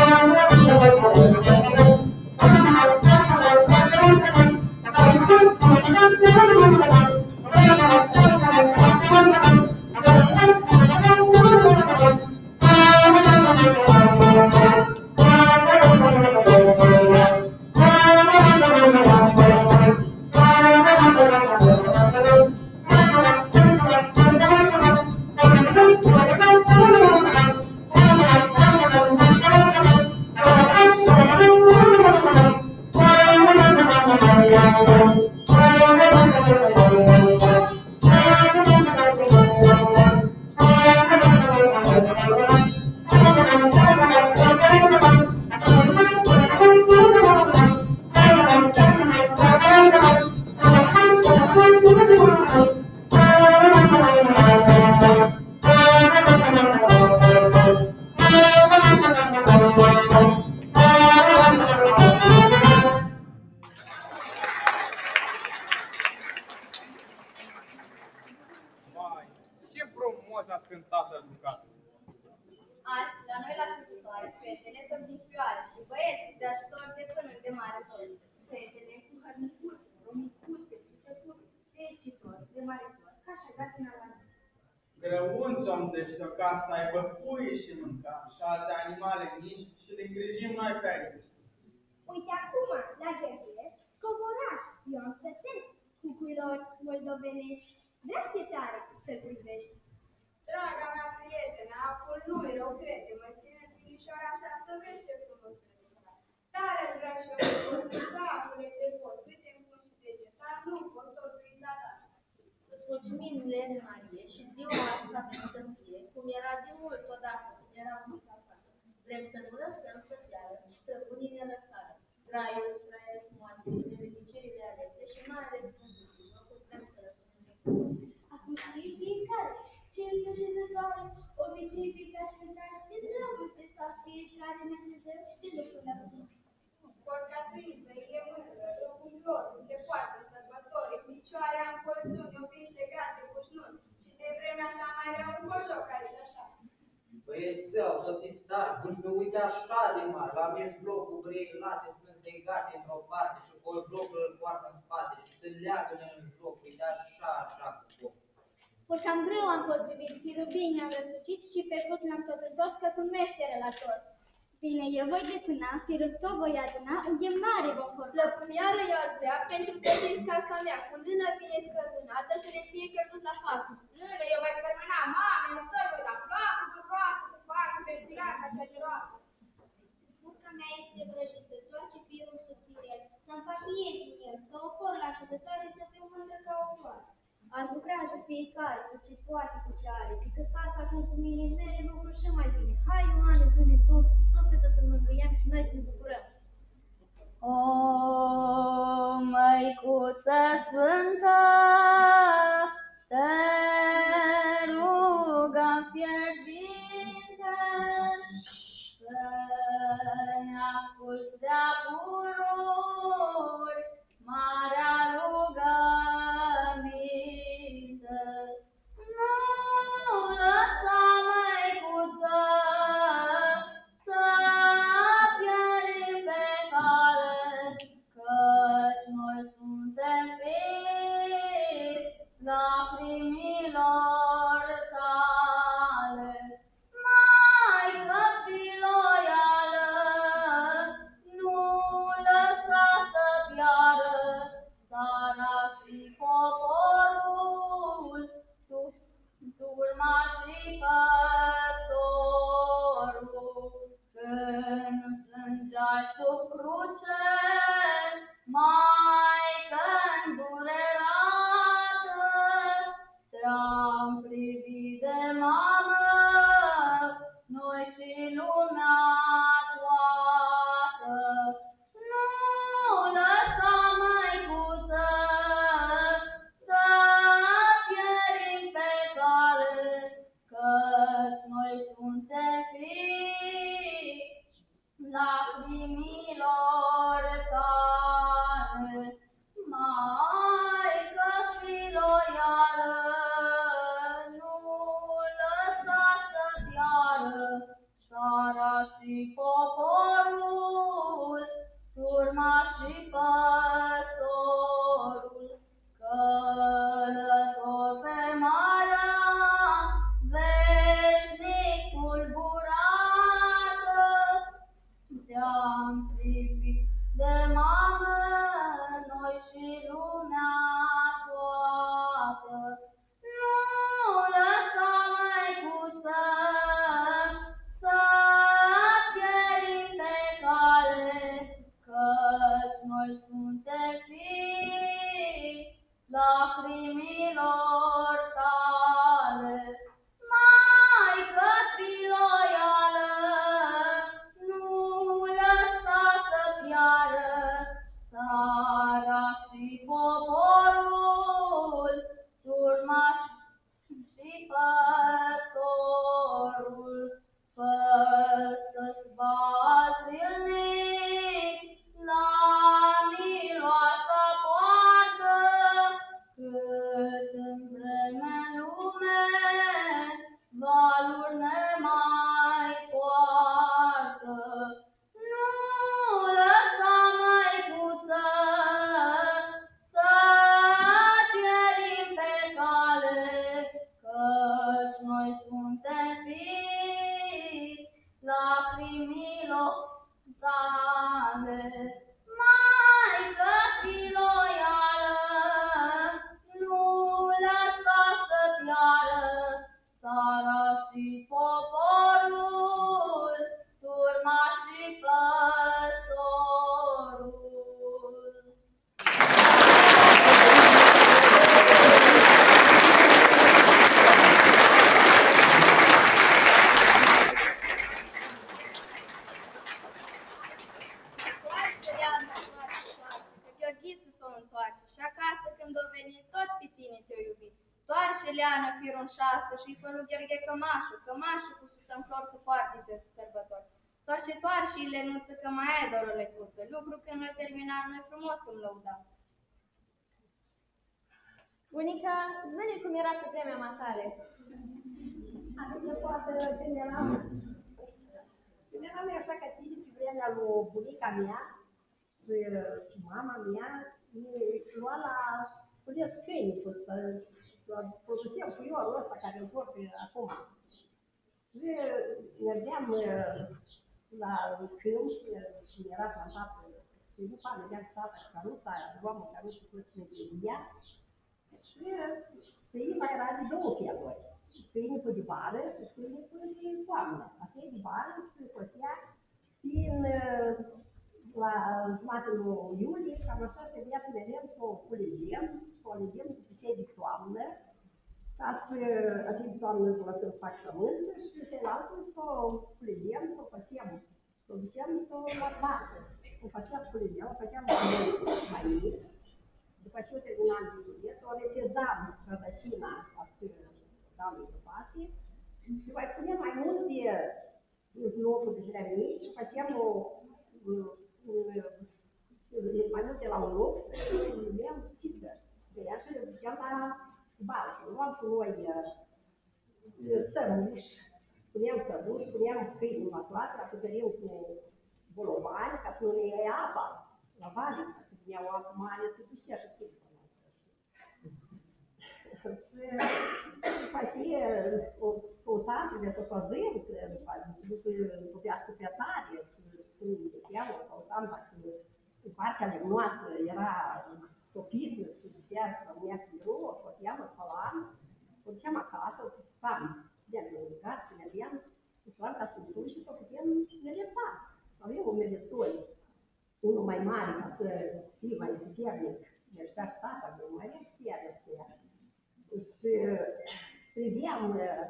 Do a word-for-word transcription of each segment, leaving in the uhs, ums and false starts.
Grăunți-om dește o casă să aibă pui și mânca și alte animale mici și le îngrijim noi pe aici. Uite acum, la Gheorghe, covoraș, Ion Stățescu, cu culori moldovenești. Drag-te tare să-l privești. Draga mea prietenă, acum nu-i rău, crede, mă ține finișoara așa să vezi ce frumos trebuie. Dar aș vrea și eu să da, acule te pot, uite-mi cum și degetar, nu pot totul instalat. Îți mulțumim, Lene Marie, și ziua asta vrem să fie, cum era de mult odată, când era multă afară. Vrem să nu lăsăm să fiară și străbunii ne lăsară. Raiul, străiele frumoase, fericirile alese și mai ales Sfântul, nu putem să răspundem. Acum știi fiecare, ce îți așezătoare, obicei pe așezare, de dragoste sau fiecare ne așezăm și de lucruri la pământ. Porcatriță, e mândră, locul lor, se poartă sărbători, picioare am colțuni, opriște gate cu șnuri, și de vreme așa mai rău un cojoc aici așa. Băiețel, soții țari, nu-și mă uite așa de mare, la mijlocul vrei late sunt legate într-o parte și colțocul îl poartă în spate și se leagă în joc, uite așa, așa cu foc. Păi cam greu am potrivit, firul bine am răsucit și pe tot l-am tot întors ca sunt meștere la toți. Bine, eu voi detuna, firul tot voi aduna, un ghem mare vom forma. Lăcumiară iar vrea pentru că din casa mea, cu lână bine scărbunată, să ne fie căzut la față. Lână, eu voi scărbuna, mame, eu stoi, voi da placă, bucroasă, să facă pe tirana cea geroasă. Buca mea este vrăjită, toarce firul subțirel, să-mi fac mie din el, să o por la așezătoare, să fiu mândră ca o floare. Azi lucrează fiecare, cu ce poate, cu ce are, că stați acum cu mine, mere lucruri și mai bine. Hai, Ioane, să ne duc, sufletul să mângâiem și noi să ne bucurăm. O, Măicuță Sfântă, te rugăm fierbinte, să ne asculți de-a pururi, marea rugăminte. Nu lăsa, Măicuță, să pierim pe cale, căci noi suntem fii lacrimilor tale. Maică filoială, nu lăsa să piară țara și poporul, tu, turma și păstorul. Când plângeai sub cruce, Maică îndurerată, te-am vreme în lume, valuri ne mai poartă. Nu lăsa, măicuță, să pierim pe cale, căci noi suntem fii lacrimilor tale. Maică filoială, nu lăsa să piară țara și poporul, turma și păstorul. Toarce, Leana, toarce, toarce, că Gheorghiță s-o întoarce și acasă când o veni, tot pe tine te-o iubi. Toarce, Leana, firul în șasă și-i fă lui Gheorghe cămașă, cămașă cu sută în flori supoarte de sărbători. Toarce, toarce, Ilenuță, că mai ai doar o lecuță, lucru când noi terminam, noi frumos îmi lăudam. Bunica, zi-ne cum era pe vremea matale. Adică poate când eram, când eram așa ca tine pe vremea lui bunica mea și mama mea, mi lua la cules câini, să producem puiorul ăsta care îl port acum. Și mergeam la câmp și era plantat, și după aia mergeam cu tata cu căruța, luam o căruță cu cine ea. Și câinii era de două feluri. Câinii pe de vară și câinii pe de toamnă. Aceea de vară se făcea prin la jumătatea lui iulie, cam așa trebuia să vedem să o culegem, să o alegem cu cei de toamnă, ca să, acei de toamnă să lăsăm să fac pământ și celălalt să o culegem, să o facem, să o ducem să o bată. O facem culegem, o facem mai mici. După ce o terminam de cules, o repezam rădășina ca să dau mai departe și mai punem mai multe snopuri de cele mici și facem o mai multe la un loc să le dăm țică. De ea și le duceam la balcă. Luam cu noi țăruși, puneam țăruși, puneam câini în mătoare, acoperim cu bolovani ca să nu ne ia apa la vale. Ia o apă mare, se ducea și câinii. Și după aceea, o tată de să păzim, să nu se lovească pe tare, să nu duceam, o căutam dacă în partea lemnoasă era topită, se ducea și rămânea cu grâu, o scoteam, o spălam, o duceam acasă, o puțam de mâncat, și ne aveam, ușoară ca să-i sus și să o putem meleța. Avem o melețoi. Unul mai mare, ca să fie mai puternic, deci ca tata meu, mai avem putere aceea. Și scriveam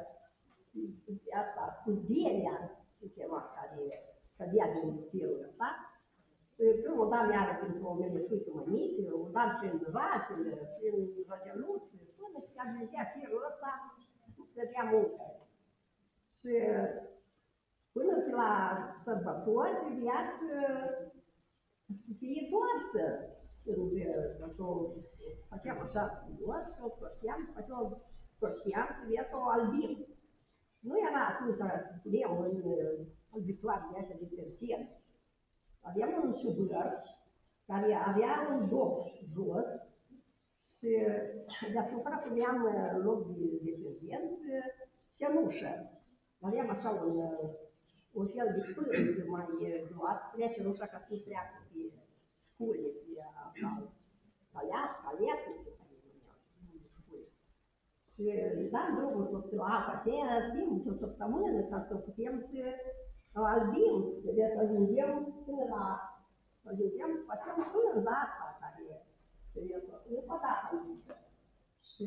asta, cu zbierea, se chema, care cădea din firul ăsta. Și primul dam iară pentru o melețuică mai mică, o dam prin racele, prin răgeluțe, până și ajungea firul ăsta, dădea multă. Și până la sărbători trebuia să să fie toarsă. Când o făceam așa cu doar și o torșeam, după o torșeam, trebuia să o albim. Nu era atunci, puneam în albitoare de așa de persian. Aveam un șubăr care avea un dop jos și deasupra puneam în loc de detergent cenușă. Aveam așa un un fel de pânză mai groasă, trece cenușa ca să nu treacă pe scule, pe asta, paliat, paliat, nu se care numea, de scule. Și dam drumul tot la apă, aceea timp de o săptămână ca să putem să albim, să ajungem până la, ajungem să facem până în data care e pe data mică. Și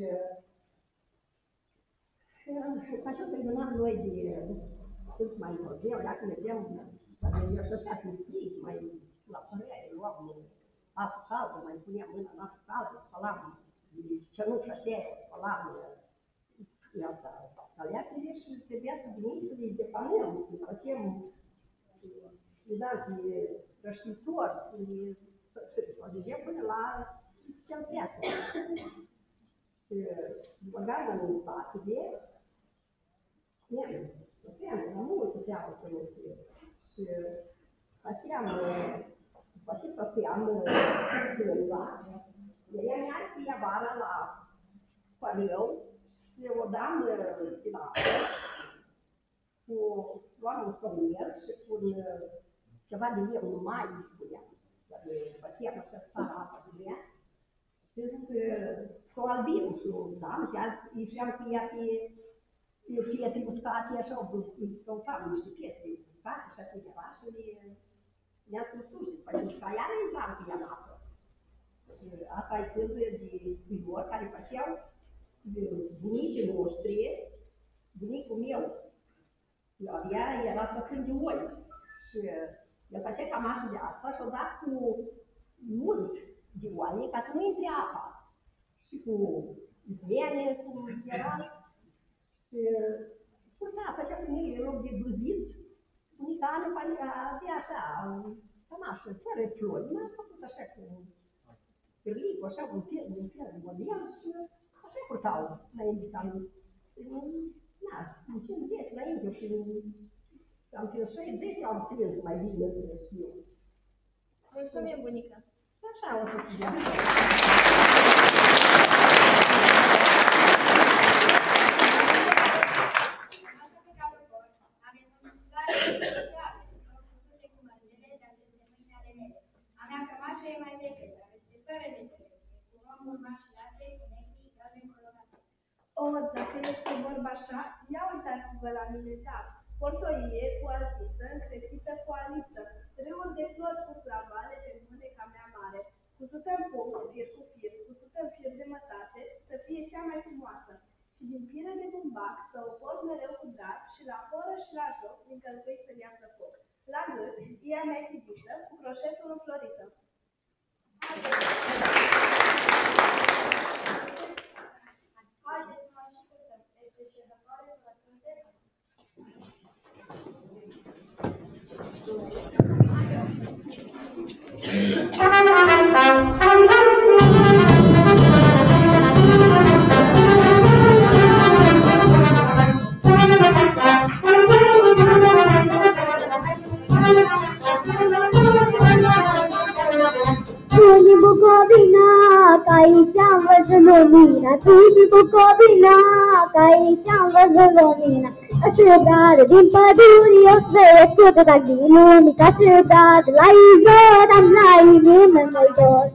așa terminam noi de câți mai încălzeau, dacă mergeam, mergeam și așa, cu frig, mai la părere, luam apă caldă, mai puneam mâna în apă caldă, spălam cenușa aceea, spălam caleacele și trebuia să venim să le depanăm, să le facem, le dam pe răștitor, să le ajungem până la celțeasă. Și băgam în spatele, ne-am, seamă, la multe seamă pe măsură. Și făceam, după ce făceam cândva, ea mi-a fie vara la pălău și o dam în apă, cu luam un pământ și cu ceva de lemn mai, îi spuneam. Băteam așa țara apa de ea și cu albin și o dam și azi ieșeam cu ea pe piese uscate, așa, căutam niște piese uscate și așa ceva și le-am sus și după ce ca ea nu intram cu ea în apă. Asta e când de cuior care făceau bunicii noștri, bunicul meu, ea era să frânge oi și el făcea cam așa de asta și-o dat cu mult de oaie ca să nu intre apa. Și cu izmene, cum era, și purta, făcea cu mine în loc de duziți, bunica Ana avea așa, cam așa, fără flori, m-a făcut așa cu perlicul, așa, un fel, un fel de model și așa purtau înainte cam, na, în cincizeci înainte și cam prin șaizeci am prins mai bine decât eu. Mulțumim, bunica! Așa o să ți-i dea. O, dacă este vorba așa, ia uitați-vă la mine, da. Portoie cu altiță, încrețită cu aliță, râuri de flori cu flavale de mâneca mea mare, cusută în pom, fir cu fir, cusută în fir de mătase, să fie cea mai frumoasă. Și din piele de bumbac să o port mereu cu drag și la oră și la joc, din călcâi să-mi iasă foc. La gât, ea mea chibită, cu croșetul înflorită. Haideți să mai așteptăm, este și răcoare la cântec. Tuni Bucovina, că aici am văzut lumina, Tuni Bucovina, că aici am văzut lumina. Ca și brad din păduri, eu trăiesc cu drag din lumii, ca și brad la izor, am la inimă mai dor.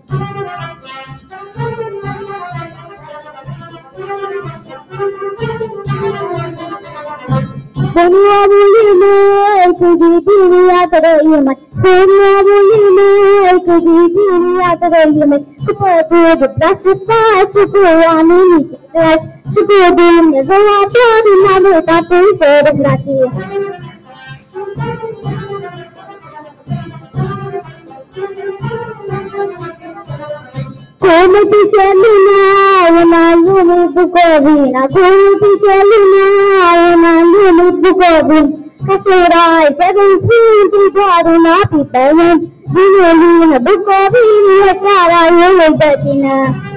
Bunii mei, cu divinia trăimă, bunii mei, cu divinia trăimă, cu păduri de braș și pași, și cu oamenii și trași, și cu Dumnezeu atot, n-am uitat în sărăgratie. Cum pișe lumea, una lume Bucovina, cum pișe lumea, una lume Bucovina, ca să rai, să vin sfântul doar un api pământ, din lume Bucovina, țara ei de tine.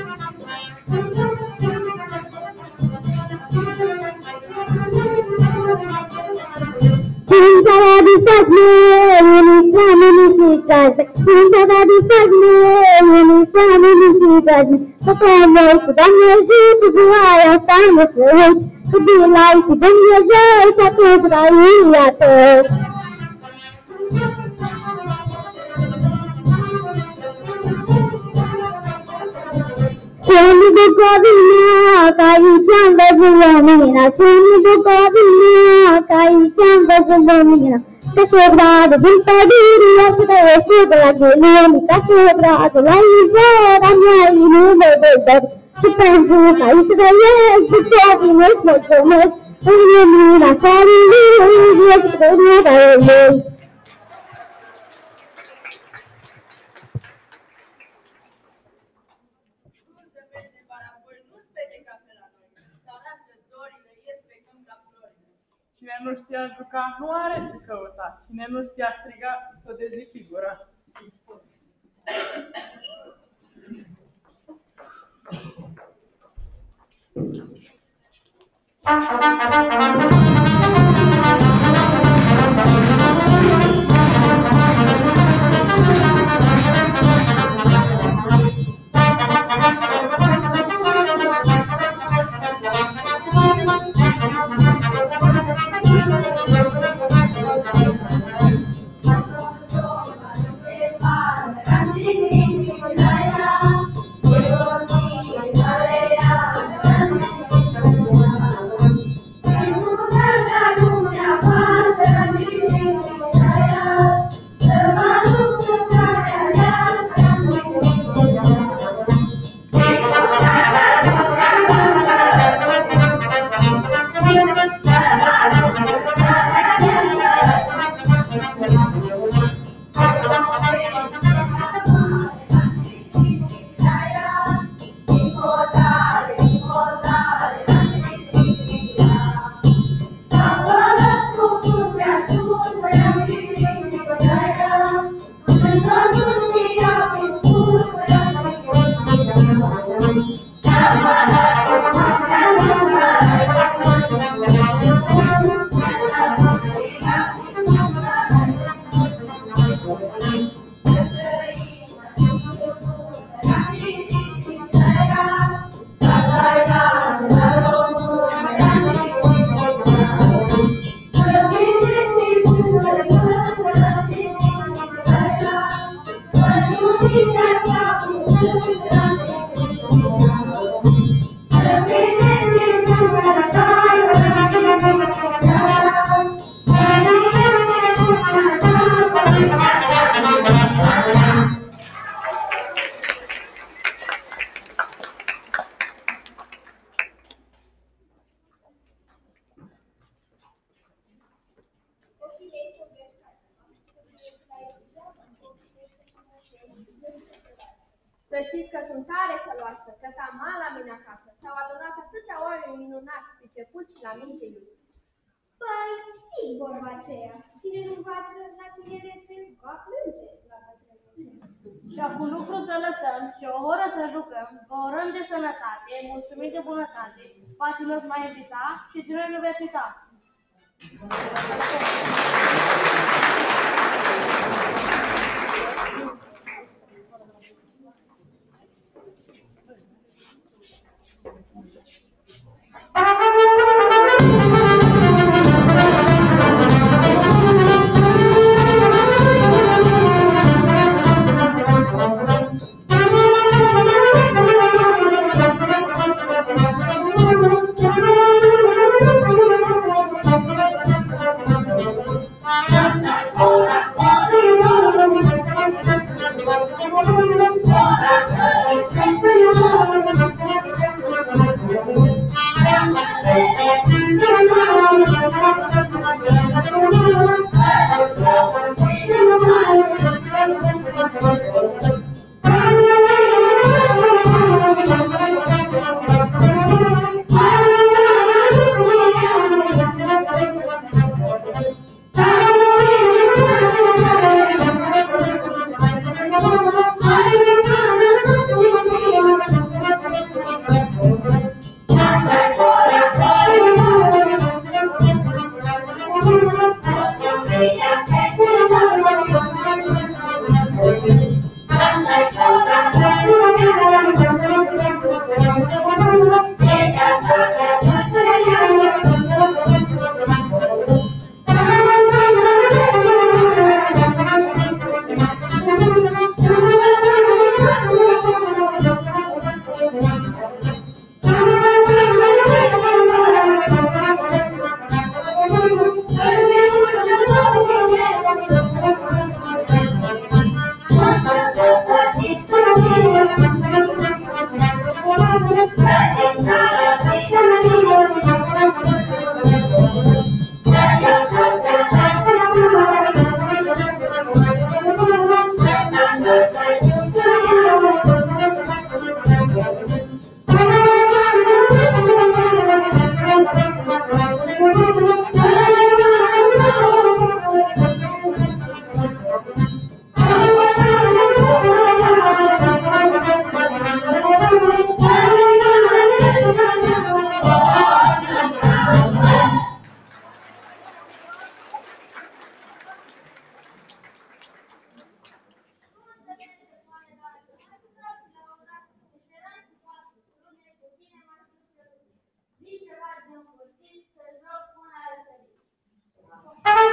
Când țara de făsme, unii slamini și cazme, când țara de făsme, unii slamini și cazme, că pe noi cu Dumnezeu, cu voia asta nu se uit, cu bilai cu Dumnezeu și atunci trăia tot. Suni Bucovina, că aici am văzut lumina, Suni Bucovina, că aici am văzut lumina, ca și o bradă din pădure, eu trăiesc cu drag de lumii, ca și o bradă la izvor, am la inimă de dor, și pentru că aici trăiesc, Bucovina îți mulțumesc, în lumina soarelui, ești trăirea ei. Cine nu știa juca, nu are ce căuta. Cine nu știa striga, s-o dezfigură. Să știți că sunt tare căloasă, că am mal la mine acasă. S-au adunat atâția oameni minunați, pricepuți și la minte iuți. Păi, știți vorba aceea. Cine nu învață la tinerețe, va plânge la bătrânețe. Și acum lucru să lăsăm și o oră să jucăm, vă orăm de sănătate, mulțumim de bunătate, patimă mai evita și de noi nu veți uita. Thank you.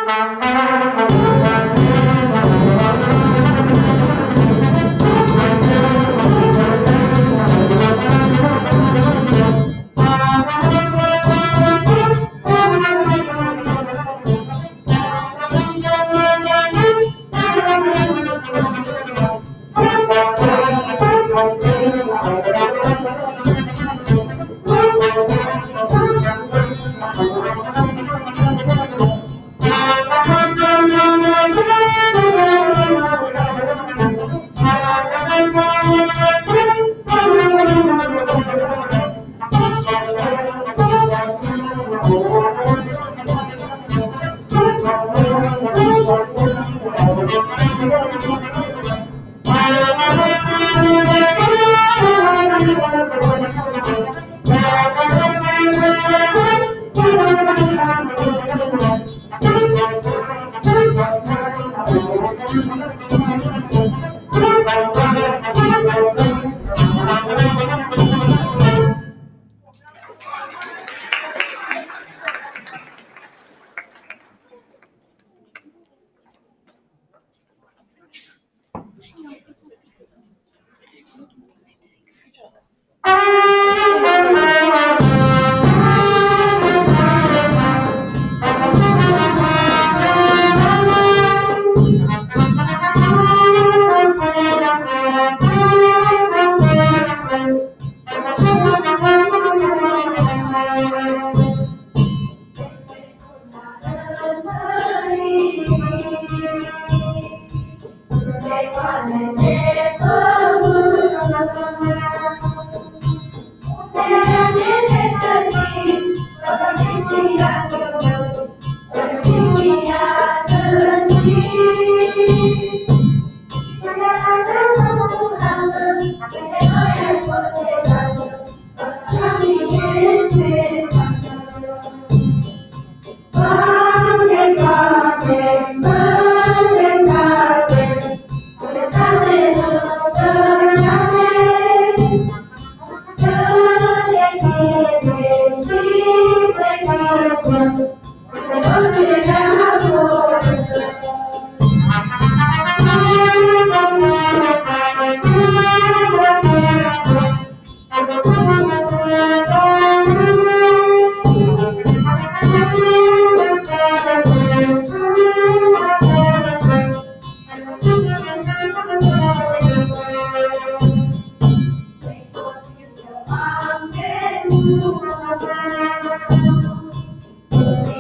Thank you.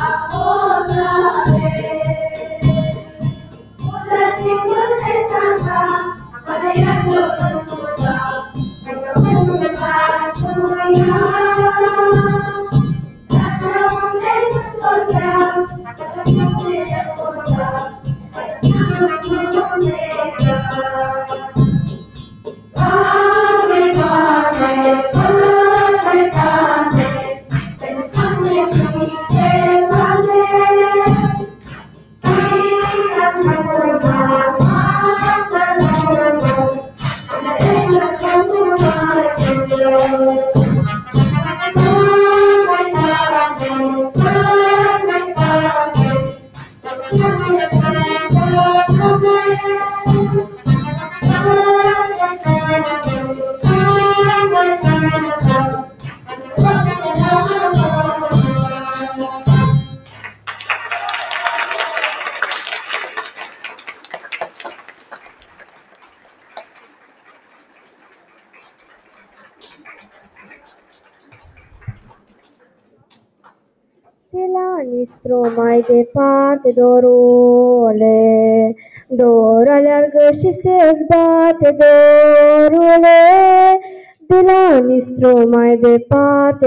De la Nistru mai departe, dorule, dor aleargă și se zbate, dorule. De la Nistru mai departe,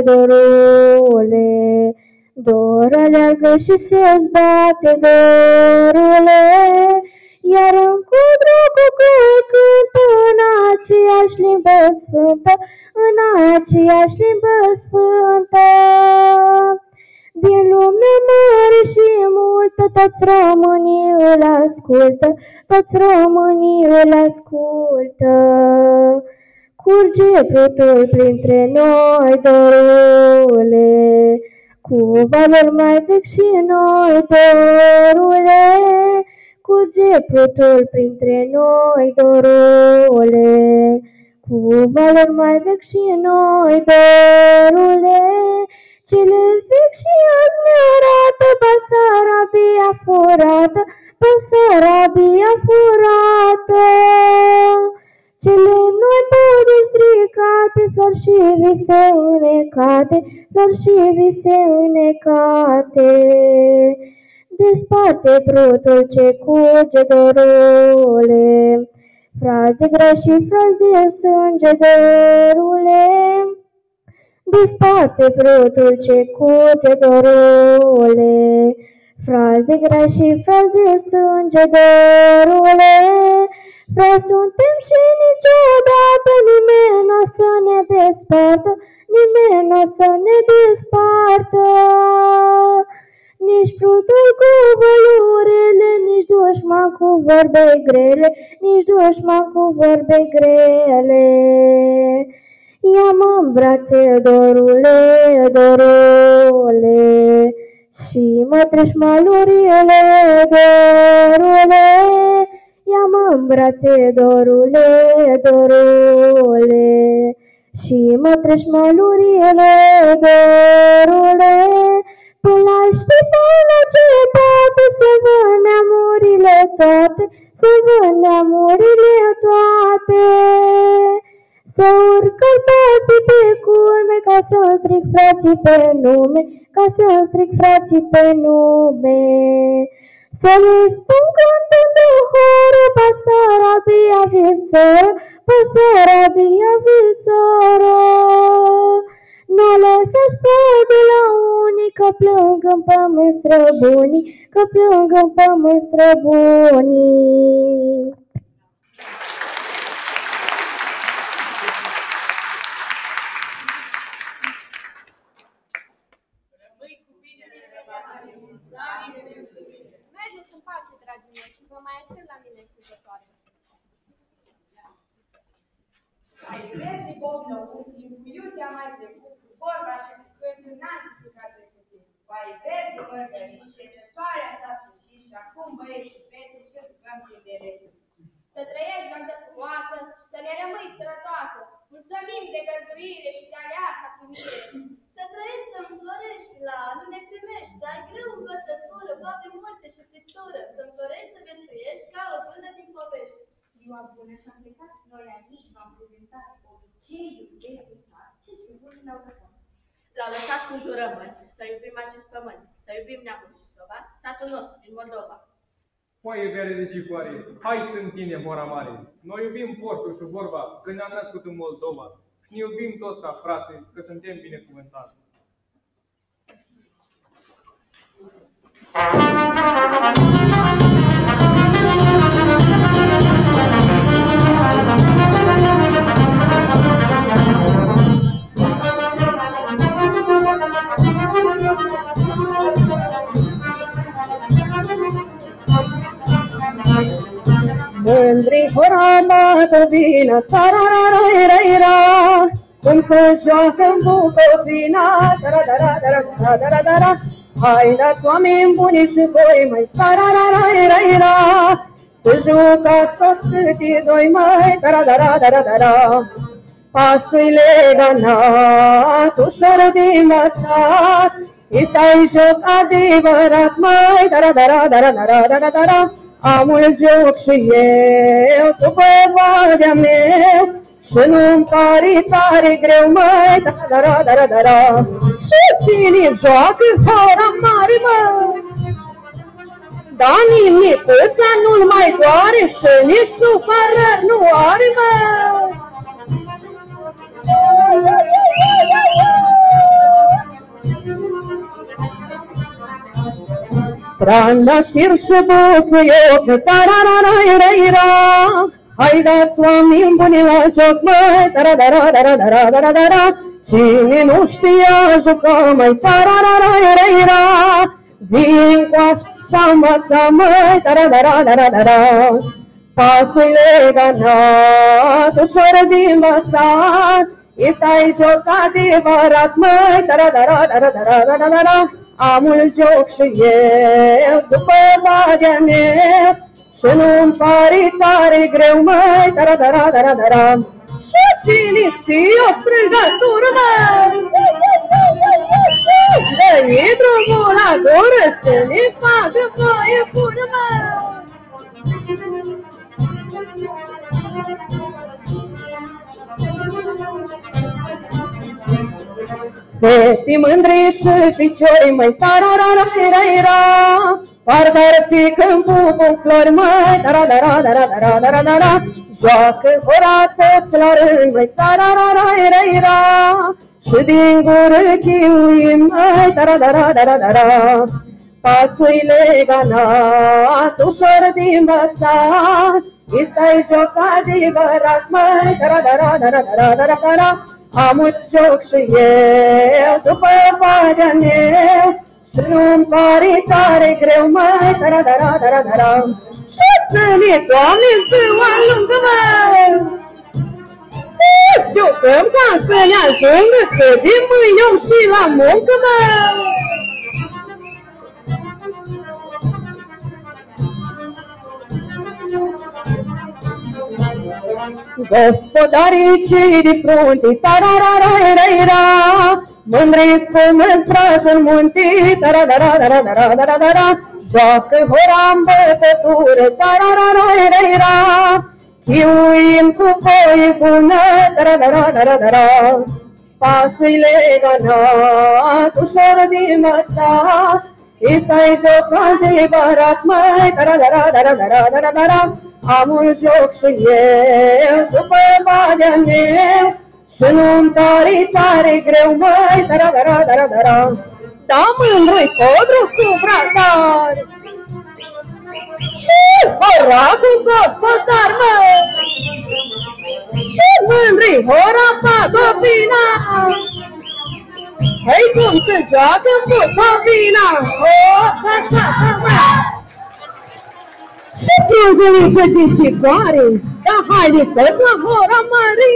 dorule, dor aleargă și se zbate, dorule. Iar în codru cu căi cântă în aceeași limbă sfântă, în aceeași limbă sfântă. Din lumea mare și multă, toți românii îl ascultă, toți românii îl ascultă. Curge prutul printre noi, dorule, cu valori mai vechi și noi, dorule. Curge prutul printre noi, dorule, cu valori mai vechi și noi, dorule. Cele vechi și azi ne arată Basarabia furată, Basarabia furată. Cele noi poduri stricate, flori și vise înecate, flori și vise înecate. Desparte prutul ce curge, dorule, frazi de grai și frazi de sânge, dorule. Desparte prutul ce curge, dorule, frazi de grai și frazi de sânge, dorule. Frazi suntem și niciodată nimeni n-o să ne despartă, nimeni n-o să ne despartă. Nici prutul cu vălurele, nici dușman cu vorbe grele, nici dușman cu vorbe grele. Ia-mă în brațe, dorule, dorule, și mă treci malurile, dorule. Ia-mă în brațe, dorule, dorule, și mă treci malurile, dorule. Până la Ștefana cetate, să văd neamurile toate, să văd neamurile toate. Să urc albații pe culme, ca să-mi stric frații pe nume, ca să-mi stric frații pe nume. Să le spun cântând în horă, Basarabia visoră, Basarabia visoră. Nu lăsați pe de la unii, că plâng în pământ străbunii, că plâng în pământ străbunii. Mergeți în pace, dragii mei, și vă mai aștept la mine sărbătoare. Ai vezi, Bobnă, un timp cu iutea mai trecut, cu vorba și cu cântul n-am zis ca trecut. Vai verde, bărbării, șezătoarea s-a sfârșit și acum băieți și fete să jucăm tinderețe. Să trăiești, gândă frumoasă, să ne rămâi sănătoasă. Mulțumim de găzduire și de aleasa primire. Să trăiești, să înflorești și la anul ne primești, să ai greu în bătătură, babe multe și fritură, să înflorești, să viețuiești ca o zână din povești. Ziua bună și-am plecat, noi amici v-am prezentat obiceiul de sat și treburi ne-au lăsat. l-au lăsat cu jurământ să iubim acest pământ, să iubim neamul și slova, satul nostru din Moldova. Foaie verde de cicoare, hai să întinde mora mare. Noi iubim portul și vorba, că ne-am născut în Moldova. Și ne iubim toți ca frate, că suntem binecuvântați. Mândri horamată vină, tarararairaira, cum să joacă-n Bucovina, tarararairaira. Hai, dați oameni buni și voi, măi, tarararairaira, să jucați toți câtii doi, măi, tarararairaira. Pasul-i leganat, ușor de învățat, este-ai joc adevărat, măi, tarararairaira. Am mult joc și eu, după vadea meu, și nu-mi pare tare greu, măi, da-da-da-da-da-da. Și cine joacă hora mare, măi? Da, nimicuța nu-l mai doare și nici supărări nu are, măi. Trandafir și busuioc, tarararairaira, hai dați oameni buni la joc, măi, tarararairaira. Cine nu știa juca, măi, tarararairaira, vin cu așa învăța, măi, tarararairaira. Pasul leganat, ușor de învățat, este-ai joc adevărat, măi, tarararairaira. Am mult joc și eu, după vadea meu, și nu-mi pare tare greu, măi, tarararairaira. Și cine știe o strigătură, măi? Dă-i drumul la gură să ne facă voie bună, măi. Fete mândri și piciori, măi, tarararairaira, parcă ar fi câmpul cu flori, măi, tarararairaira. Joacă hora toți la rând, măi, tarararairaira, și din gură chiuim, măi, tarararairaira. Pasul-i leganat, ușor de învățat, este-ai joc adevărat, măi, tarararairaira. Am mult joc și eu, după vadea meu, și nu-mi pare tare greu, măi, tarararairaira. Și ține, Doamne, ziua lungă, măi, să jucăm ca să ne ajungă, că de mâine om și la muncă, măi. Gospodarii cei de frunte, tarararairaira, mândri-ți cum îți braț în munte, tarararairaira. Joacă hora-n bătătură, tarararairaira, chiuim cu voie bună, tarararairaira. Pasul-i leganat, ușor de învățat, este-ai joc adevărat, măi, tarararairaira. Am mult joc și eu, după vadea meu, și nu-mi pare tare greu, măi, tarararairaira. Da, mândru-i codru cu brațar, și hora cu gospodar, măi, și mândru-i hora Padovina. Hei, cum se joacă-n Bucovina, o, așa, măi. Și prunzele făticitoare, dar haideți tot la hora mare.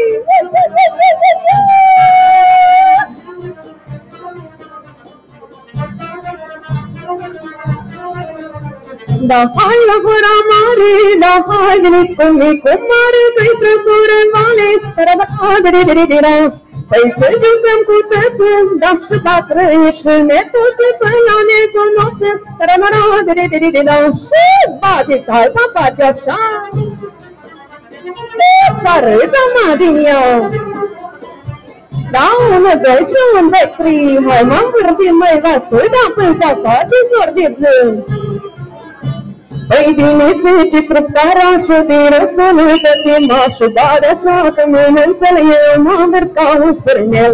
Da, hai la hora mare, da, haideți cu mic, cu mare, pe-i străsură în vale, da-da-da-da-da-da-da. Păi să jucăm cu tăță, da și bătrâni și netuțe, până la nezonoță, da-da-da-da-da-da-da. Și bateți alta, bate așa, să râdă, mă, din ea. Da, unul, doi și un, doi, trei, hai m-am vorbit mai vasă, da, până să face zordiță. Păi bine zice truptarașul din răsunul de timașul, dar așa că mână-nțel eu m-am mers ca un spârnel.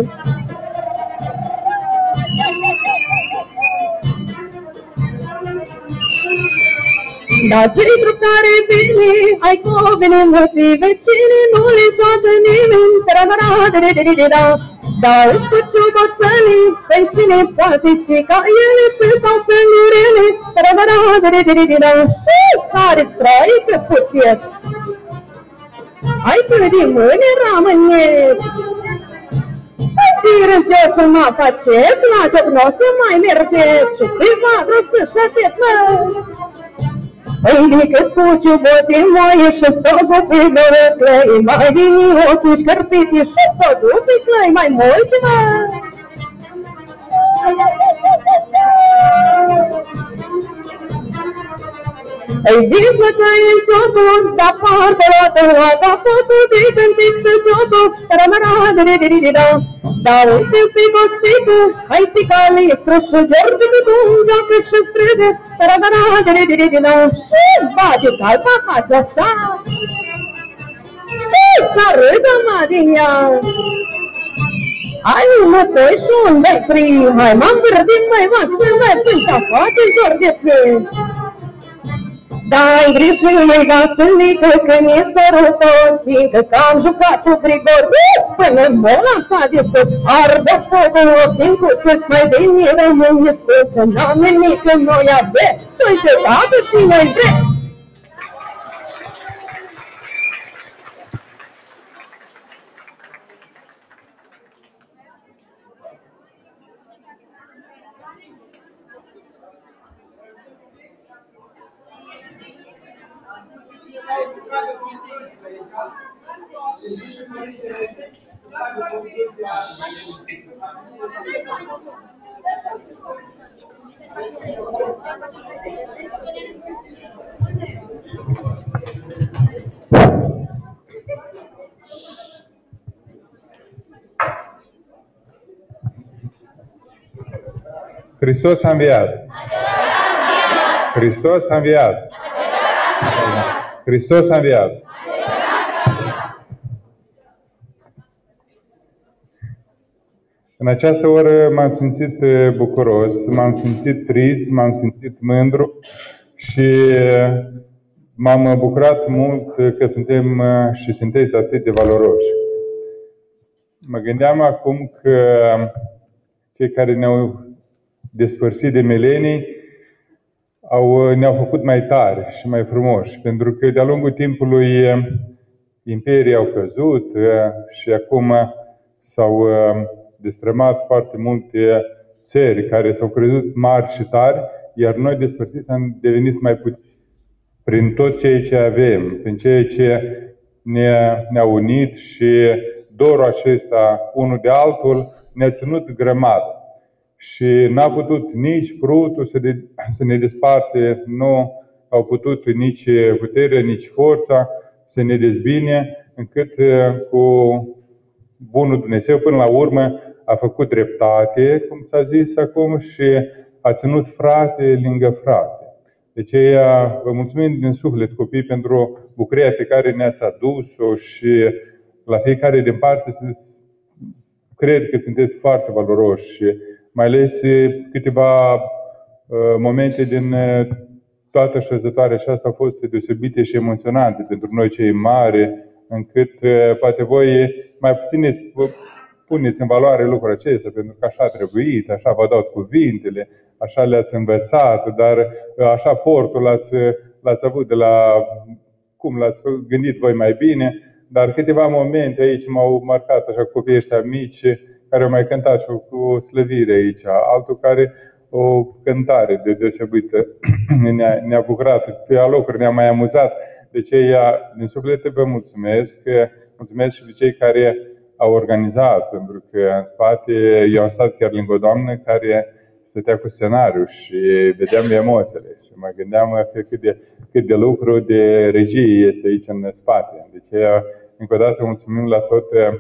Dați-i truptare bine, ai covine motive, cine nu le joacă nimeni, tra-da-da-da-da-da-da. Dar îți cu ciubățănii, păi cine poate și ca ele și stau sângurele, tra-da-da-da-da-da-da. Și sare strai că puteți. Ai cât de mâine rămâneți. Tirâți de o să mă faceți, la joc n-o să mai mergeți și pe vadră să șateți, mă. Păi decât cu ciubote moaie și stogul pe gărăclăi, mai vini ochii șcărpite și stogul pe clăi mai mult, mă. Ei viză că e șotul, da parcă luată luata fotul de cântic și ciotul, ta-ra-ra-ra-ra-ra-ra-ra. Da uite-l pe Costicu, hai pe Calistră și George pe Dungeacă și strigă, ta-ra-ra-ra-ra-ra-ra-ra. Și bage calpa face așa, și să râdă mă din ea. Hai ună, doi și un, doi, trei, hai m-am vorbit mai vasă, mai până să face zordețe. Dai grijă-i vasănică că ne sărută ochii, că am jucat cu Grigoriț până m-o lansat de tot. Ardă focul ochii-ncuță, mai bine rămâne scuță, n-am nimic în noi avea, să-i se dată cine-i vrea. Hristos a înviat! Hristos a înviat! Hristos a înviat! În această oră m-am simțit bucuros, m-am simțit trist, m-am simțit mândru și m-am bucurat mult că suntem și sunteți atât de valoroși. Mă gândeam acum că cei care ne-au despărțit de milenii au, ne-au făcut mai tari și mai frumoși, pentru că de-a lungul timpului imperii au căzut și acum s-au destrămat foarte multe țări care s-au crezut mari și tari, iar noi despărțiți am devenit mai puțini. Prin tot ceea ce avem, prin ceea ce ne, ne-a unit și dorul acesta unul de altul ne-a ținut grămadă. Și n-a putut nici prutul să, de, să ne desparte, nu au putut nici puterea, nici forța să ne dezbine, încât cu bunul Dumnezeu până la urmă a făcut dreptate, cum s-a zis acum, și a ținut frate lângă frate. De aceea vă mulțumim din suflet, copii, pentru bucuria pe care ne-ați adus-o și la fiecare din parte cred că sunteți foarte valoroși și mai ales câteva uh, momente din uh, toată șezătoarea aceasta au fost deosebite și emoționante pentru noi cei mari, încât uh, poate voi mai puțin puneți în valoare lucrul acesta, pentru că așa a trebuit, așa vă dau cuvintele, așa le-ați învățat, dar uh, așa portul l-ați, l-ați avut de la cum l-ați gândit voi mai bine, dar câteva momente aici m-au marcat așa copiii ăștia mici, care au mai cântat și cu slăvire aici, altul care o cântare de deosebită ne-a, ne-a bucurat, pe alocuri ne-a mai amuzat. De aceea, din suflet vă mulțumesc, mulțumesc și pe cei care au organizat, pentru că în spate eu am stat chiar lângă o doamnă care stătea cu scenariu și vedeam emoțiile și mă gândeam că cât de, cât de lucru de regie este aici în spate. De aceea, încă o dată mulțumim la tot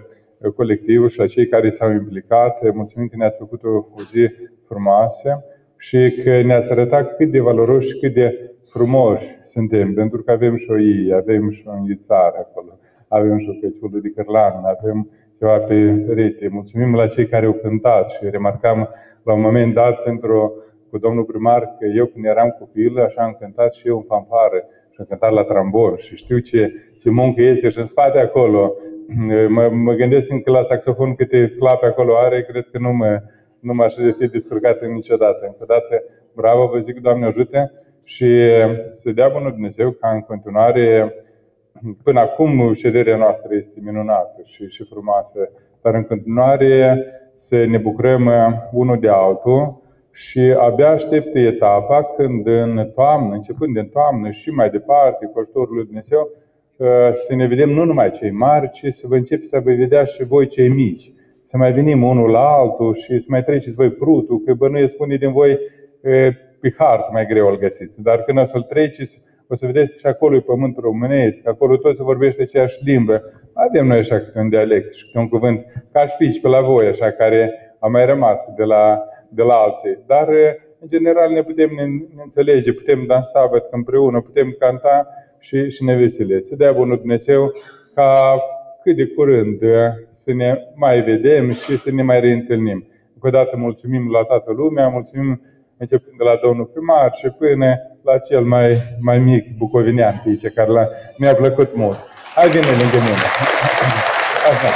colectivul și la cei care s-au implicat. Mulțumim că ne-ați făcut o, o zi frumoasă și că ne-ați arătat cât de valoroși și cât de frumoși suntem, pentru că avem și o ei, avem și o înghițare acolo, avem și o feciulă de cârlan, avem ceva pe perete. Mulțumim la cei care au cântat și remarcam la un moment dat pentru, cu domnul primar că eu când eram copil, așa am cântat și eu în fanfară și am cântat la trambon și știu ce, ce muncă este și în spate acolo. Mă, mă gândesc încă la saxofon câte clape acolo are, cred că nu mă, nu m-aș fi descurcat niciodată. Încă o dată, bravo, vă zic, Doamne ajute și să dea bunul Dumnezeu ca în continuare, până acum șederea noastră este minunată și, și frumoasă, dar în continuare să ne bucurăm unul de altul și abia aștept etapa când în toamnă, începând din toamnă și mai departe, cu ajutorul lui Dumnezeu, să ne vedem nu numai cei mari, ci să vă începeți să vă vedea și voi cei mici. Să mai venim unul la altul și să mai treceți voi prutul, că bănuiesc unii din voi pe hartă mai greu îl găsiți. Dar când o să-l treceți, o să vedeți și acolo e pământul românesc, acolo tot se vorbește aceeași limbă. Avem noi așa câte un dialect și câte un cuvânt, ca și pe la voi, așa, care a mai rămas de la, de la alții. Dar, în general, ne putem ne, ne înțelege, putem dansa, văd că împreună, putem canta și, și ne vesele. Să dea bunul Dumnezeu ca cât de curând să ne mai vedem și să ne mai reîntâlnim. Încă o dată mulțumim la toată lumea, mulțumim începând de la domnul primar și până la cel mai, mai mic bucovinean pe aici, care mi-a plăcut mult. Hai, vine lângă mine. Așa.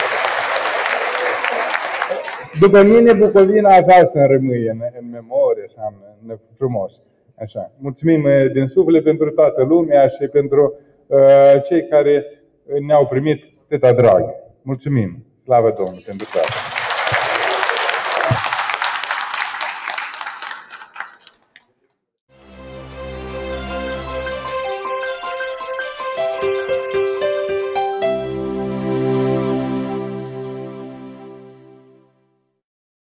După mine, Bucovina așa să rămâie în, în memorie, așa, în, frumos. Așa. Mulțumim din suflet pentru toată lumea și pentru uh, cei care ne-au primit atâta drag. Mulțumim. Slavă Domnului pentru toate.